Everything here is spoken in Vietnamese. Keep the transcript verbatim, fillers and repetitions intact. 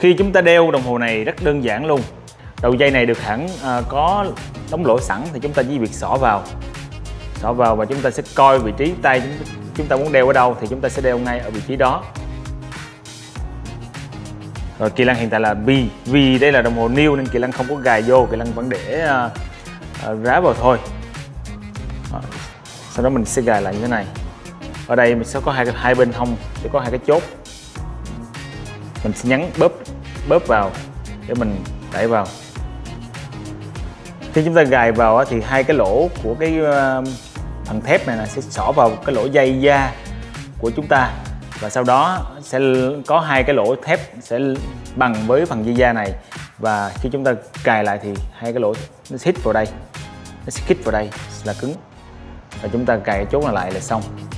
Khi chúng ta đeo đồng hồ này rất đơn giản luôn. Đầu dây này được hẳn à, có đóng lỗ sẵn thì chúng ta chỉ việc xỏ vào. Xỏ vào và chúng ta sẽ coi vị trí tay chúng, chúng ta muốn đeo ở đâu thì chúng ta sẽ đeo ngay ở vị trí đó. Rồi Kỳ Lân hiện tại là vì vì đây là đồng hồ new nên Kỳ Lân không có gài vô, Kỳ Lân vẫn để uh, uh, ráp vào thôi. Đó. Sau đó mình sẽ gài lại như thế này. Ở đây mình sẽ có hai hai bên hông sẽ có hai cái chốt. Mình sẽ nhấn bóp bóp vào để mình đẩy vào. Khi chúng ta gài vào thì hai cái lỗ của cái uh, phần thép này là sẽ xỏ vào cái lỗ dây da của chúng ta, và sau đó sẽ có hai cái lỗ thép sẽ bằng với phần dây da này, và khi chúng ta cài lại thì hai cái lỗ nó hít vào đây, nó sẽ hít vào đây là cứng, và chúng ta cài cái chốt này lại là xong.